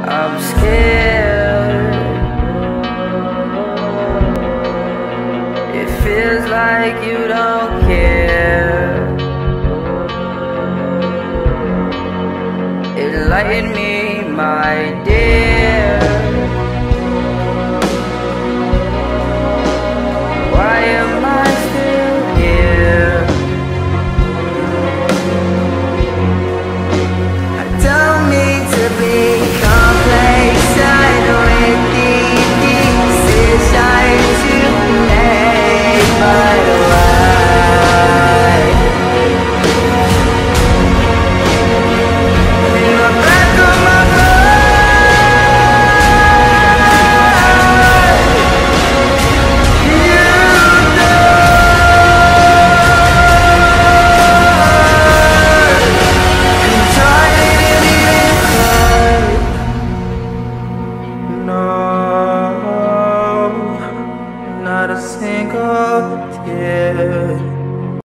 I'm scared. It feels like you don't care. Enlighten me, my dear. Why am I still here? I don't mean to be complacent with the decisions you make, but why? In the back of my mind, you know. No, not a single tear.